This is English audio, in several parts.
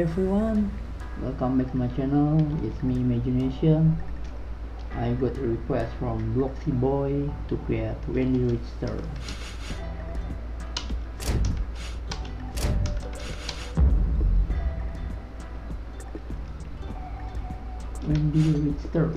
everyone, welcome back to my channel. It's me, Imagination. I got a request from Bloxy Boy to create Wendy Richter. Wendy Richter.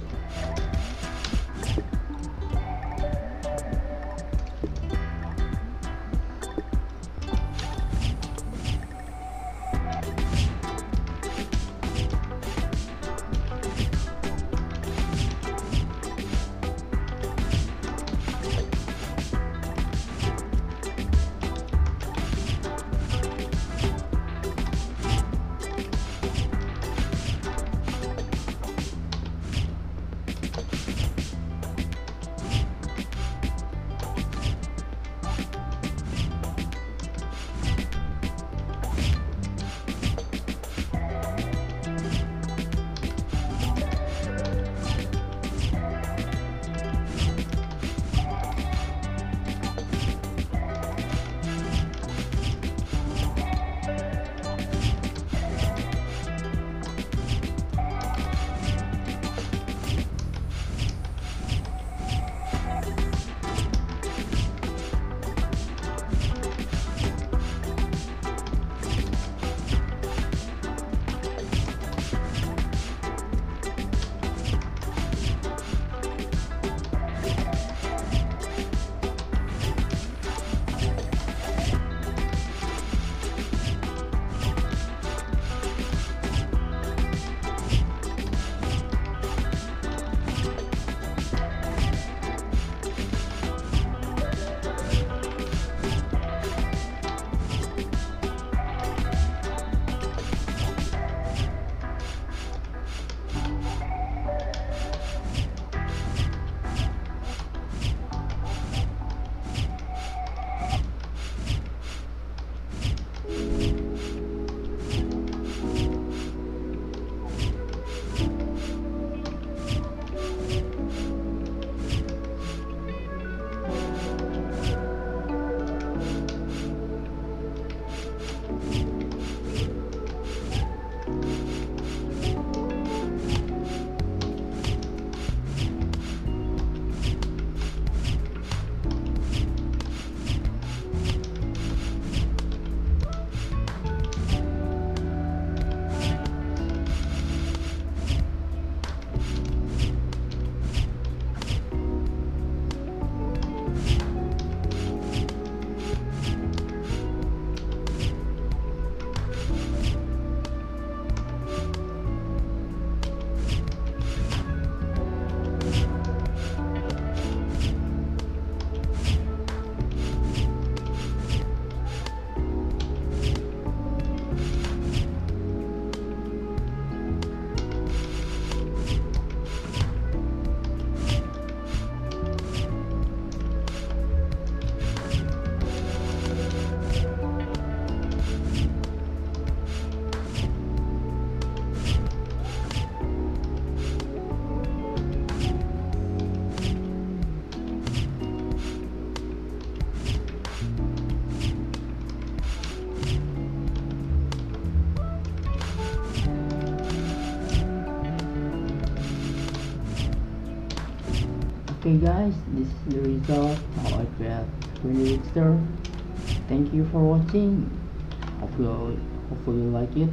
Okay guys, this is the result how I create Wendy Richter. Thank you for watching. Hopefully you like it.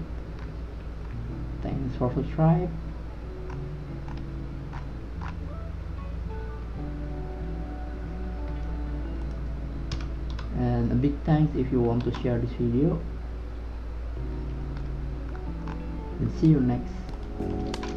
Thanks for subscribe. And a big thanks if you want to share this video. And see you next.